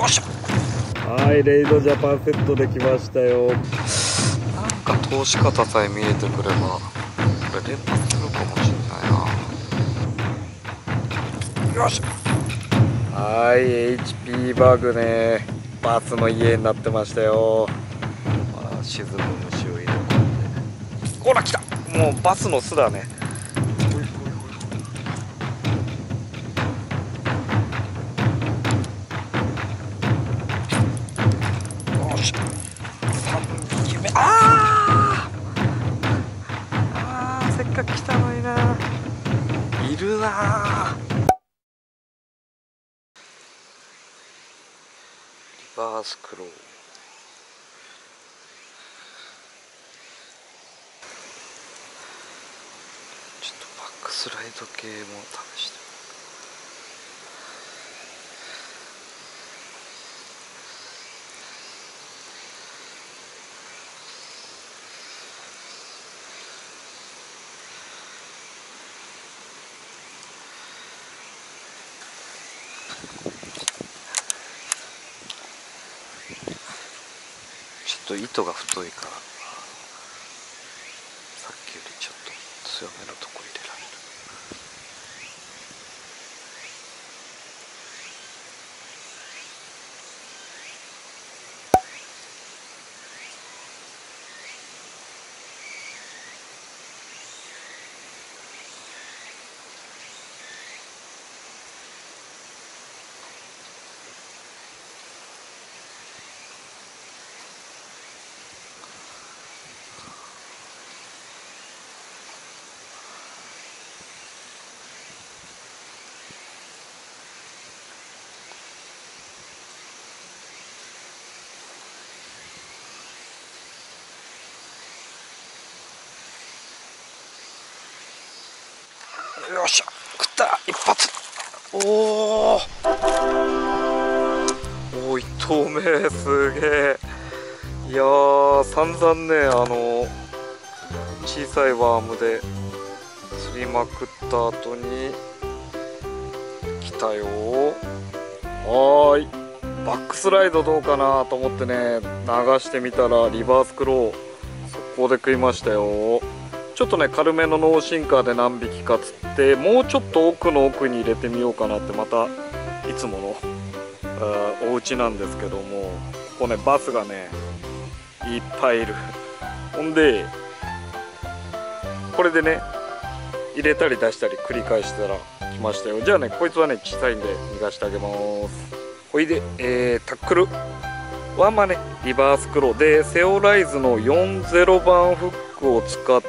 よっしゃ。 はい、レイドジャパンセットできましたよ。 なんか通し方さえ見えてくればこれ連発するかもしれないな。よし。 はい、 HP バグね、バスの家になってましたよ。 沈む虫を入れ込んで、ほら来た。もうバスの巣だね。よし、3匹目。せっかく来たのにな。いるな。リバースクロー、ちょっとバックスライド系も試して。ちょっと糸が太いからさっきよりちょっと強めのとこ入れられる。よっしゃ、食った、一発。おお、1投目すげえ。いやー、散々ね、小さいワームで釣りまくった後に来たよ。はーい、バックスライドどうかなと思ってね、流してみたらリバースクロー速攻で食いましたよ。ちょっとね軽めのノーシンカーで何匹か釣って、もうちょっと奥の奥に入れてみようかなって、またいつものお家なんですけども、ここねバスがねいっぱいいる。ほんでこれでね入れたり出したり繰り返したら来ましたよ。じゃあねこいつはね小さいんで逃がしてあげます。ほいで、タックルはねリバースクローでセオライズの40番フックを使って、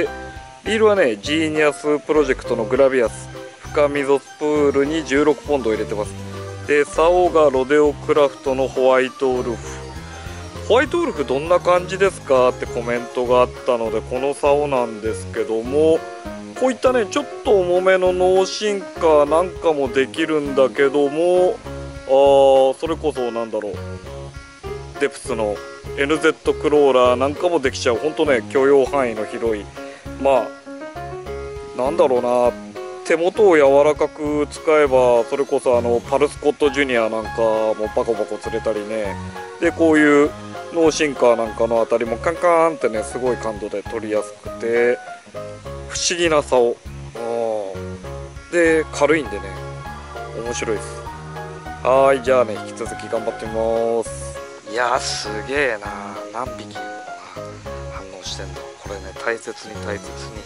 リールはねジーニアスプロジェクトのグラビアス深溝スプールに16ポンドを入れてます。で竿がロデオクラフトのホワイトウルフ。ホワイトウルフどんな感じですかってコメントがあったので、この竿なんですけども、こういったねちょっと重めのノーシンカーなんかもできるんだけども、それこそなんだろう、デプスの NZ クローラーなんかもできちゃう。ほんとね許容範囲の広い、まあなんだろうな、手元を柔らかく使えばそれこそパルスコットジュニアなんかもバコバコ釣れたりね。でこういうノーシンカーなんかのあたりもカンカーンってねすごい感度で取りやすくて不思議な竿で軽いんでね面白いです。はい、じゃあね引き続き頑張ってみます。いやーすげえな、何匹反応してんの。これね大切に打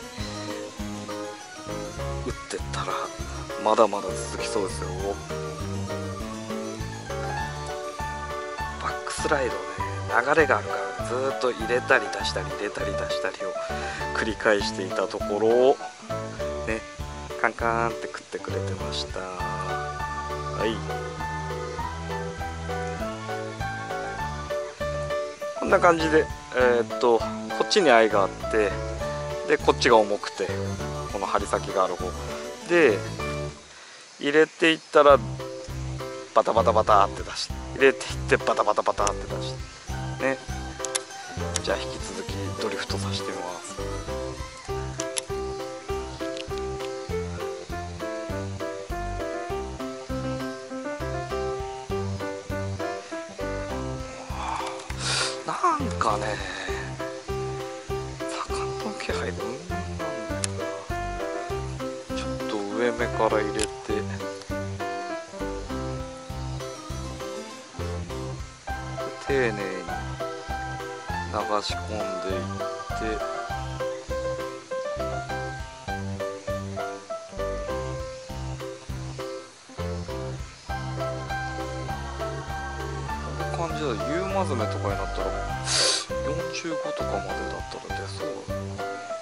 ってったらまだまだ続きそうですよ。バックスライドね流れがあるからずーっと入れたり出したり入れたり出したりを繰り返していたところをねカンカーンって食ってくれてました。はい、こんな感じでこっちに愛があって、でこっちが重くてこの針先がある方で入れていったらバタバタバタって出して、入れていってバタバタバタって出してね。じゃあ引き続きドリフトさせてみます。 かね、魚の気配でちょっと上目から入れて、丁寧に流し込んでいって、こんな感じだ。ユーマズメとかになったら45とかまでだったら出そうだな。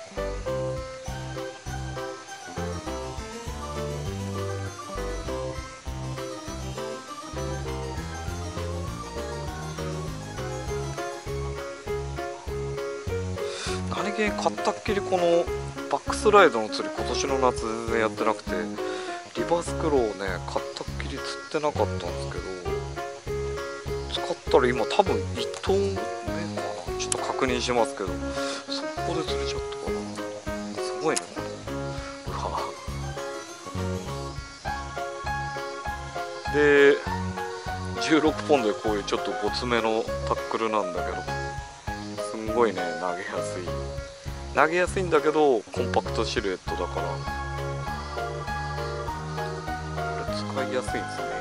何気に買ったっきりこのバックスライドの釣り今年の夏全然やってなくて、リバースクローをね買ったっきり釣ってなかったんですけど、使ったら今多分1投目かな、ちょっと確認しますけど、そこで釣れちゃったかな。すごいねこれ。うわで16ポンドでこういうちょっとごつめのタックルなんだけど、すんごいね投げやすいんだけどコンパクトシルエットだから、これ使いやすいんですね。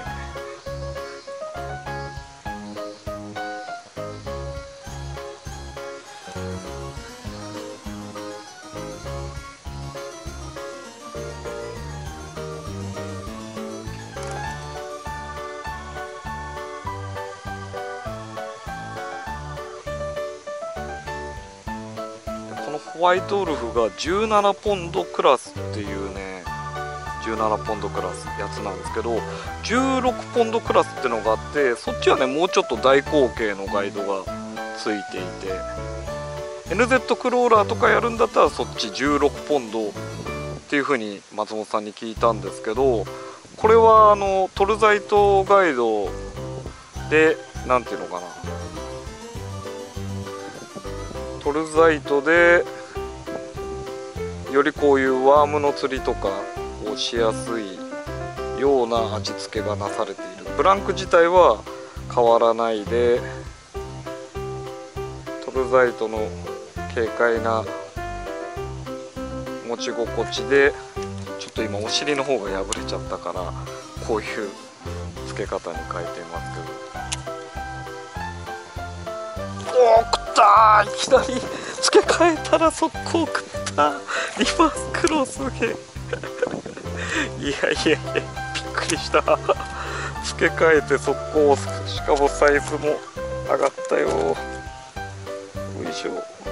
このホワイトウルフが17ポンドクラスっていうね、17ポンドクラスやつなんですけど、16ポンドクラスってのがあって、そっちはねもうちょっと大口径のガイドがついていて、 NZ クローラーとかやるんだったらそっち16ポンドっていう風に松本さんに聞いたんですけど、これはトルザイトガイドでなんていうのかな、トルザイトでよりこういうワームの釣りとかをしやすいような味付けがなされている。ブランク自体は変わらないで、トルザイトの軽快な持ち心地で、ちょっと今お尻の方が破れちゃったからこういう付け方に変えていますけど。おー、食ったー、いきなり付け替えたら速攻食った。リバースクローすげえいやいやいや、びっくりした。付け替えて速攻、しかもサイズも上がったよ。よいしょ。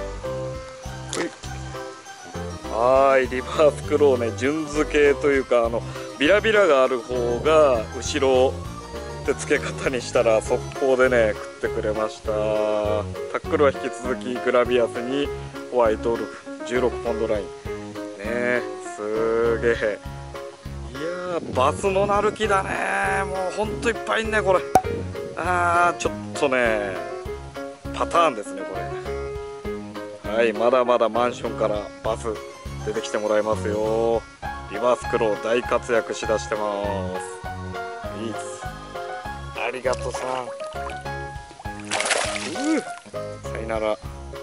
はい、リバースクローね、順付けというかビラビラがある方が後ろで付け方にしたら速攻でね食ってくれました。タックルは引き続きグラビアスにホワイトウルフ16ポンドラインね、すげえ。いやー、バスのなる木だね。もうほんといっぱいいんねこれ。ちょっとねパターンですねこれ。はい、まだまだマンションからバス出てきてもらいますよ。リバースクロー大活躍しだしてます。いいっす。ありがとさん。さよなら。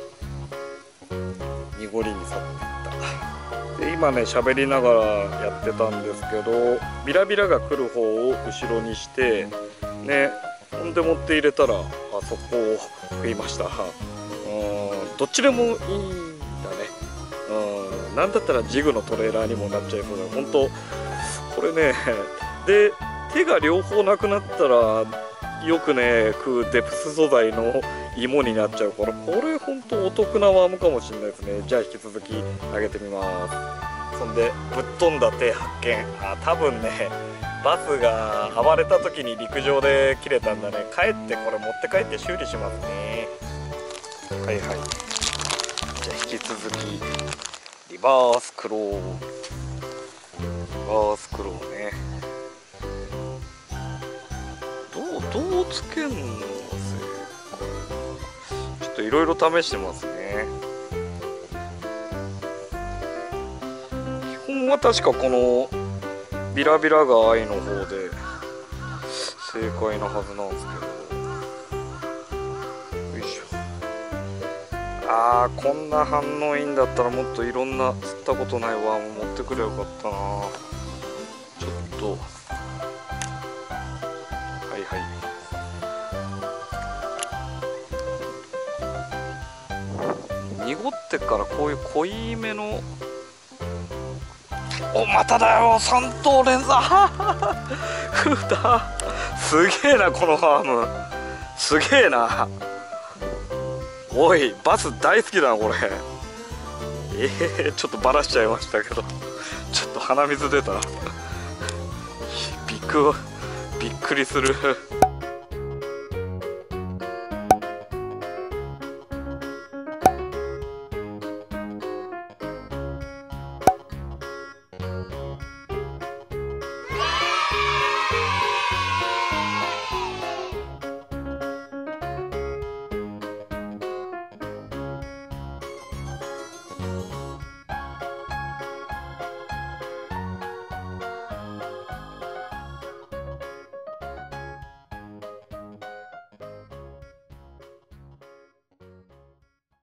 濁りに去っていった。で今ね喋りながらやってたんですけど、ビラビラが来る方を後ろにしてね、ほんで持って入れたらそこを食いました。どっちでもいいんだね。なんだったらジグのトレーラーにもなっちゃいそうだ。本当これねで手が両方なくなったらよくね食うデプス素材の芋になっちゃうから、これ本当お得なワームかもしれないですね。じゃあ引き続き上げてみます。そんでぶっ飛んだ手発見。多分ねバスが暴れた時に陸上で切れたんだね。帰ってこれ持って帰って修理しますね。はいはい、じゃあ引き続きリバースクロー、リバースクローね。どうつけんのが正解。ちょっといろいろ試してますね。基本は確かこのビラビラが愛の方で正解なはずなんですけど。よいしょ。 あー、こんな反応いいんだったらもっといろんな釣ったことないワーム持ってくればよかったな。ちょっとはいはい、濁ってからこういう濃いめの、お、まただよ、3頭連続ふだ、すげえなこのファーム、すげえな。おい、バス大好きだなこれ。ちょっとバラしちゃいましたけど、ちょっと鼻水出たびっくりする。